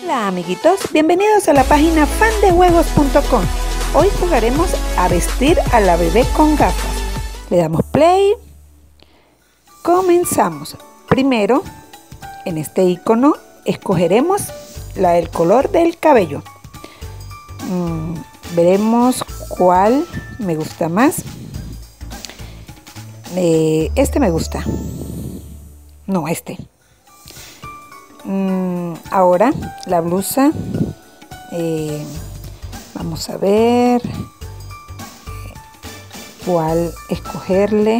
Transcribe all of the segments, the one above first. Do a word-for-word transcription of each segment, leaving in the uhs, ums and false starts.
Hola amiguitos, bienvenidos a la página fan de juegos punto com. Hoy jugaremos a vestir a la bebé con gafas. Le damos play. Comenzamos. Primero, en este icono, escogeremos la, el color del cabello. Mm, veremos cuál me gusta más. Eh, este me gusta. No, este. Mm, ahora la blusa. Eh, vamos a ver cuál escogerle.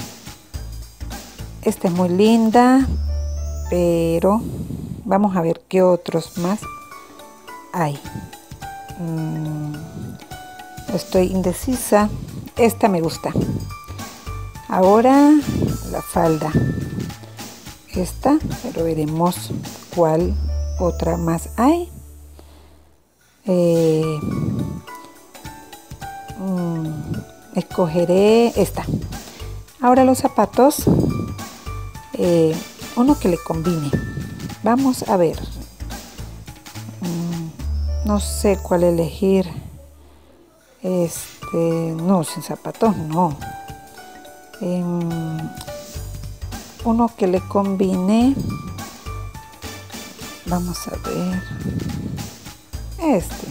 Esta es muy linda, pero vamos a ver qué otros más hay. Mm, estoy indecisa. Esta me gusta. Ahora la falda. Esta, pero veremos cuál otra más hay. Eh, mm, escogeré esta. Ahora los zapatos, eh, uno que le combine. Vamos a ver. Mm, no sé cuál elegir. Este, no, sin zapatos no. Eh, uno que le combine. Vamos a ver este.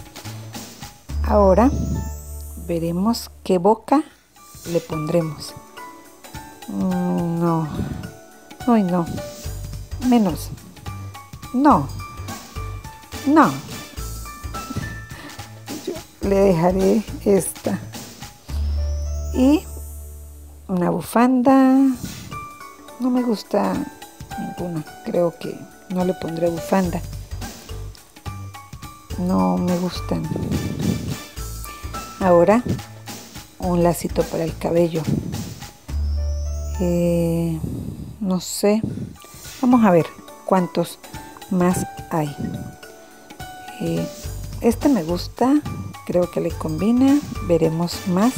Ahora veremos qué boca le pondremos. Mm, no, uy no, menos, no, no. Yo le dejaré esta y una bufanda. No me gusta ninguna, creo que no le pondré bufanda. No me gustan. Ahora un lacito para el cabello. Eh, no sé. Vamos a ver cuántos más hay. Eh, este me gusta, creo que le combina. Veremos más.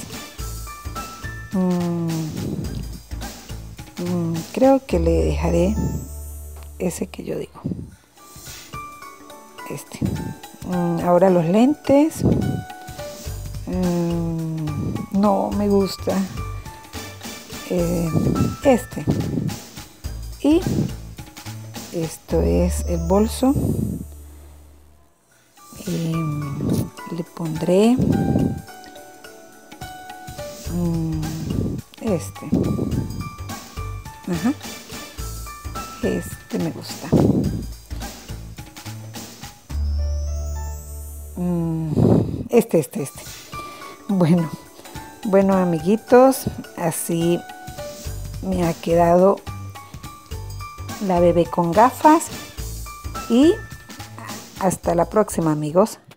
Mm, mm, creo que le dejaré ese que yo digo. Este. Mm, ahora los lentes. Mm, no me gusta. Eh, este. Y esto es el bolso. Y le pondré mm, este. Ajá. Este me gusta. Este, este, este. Bueno, bueno amiguitos, así me ha quedado la bebé con gafas y hasta la próxima amigos.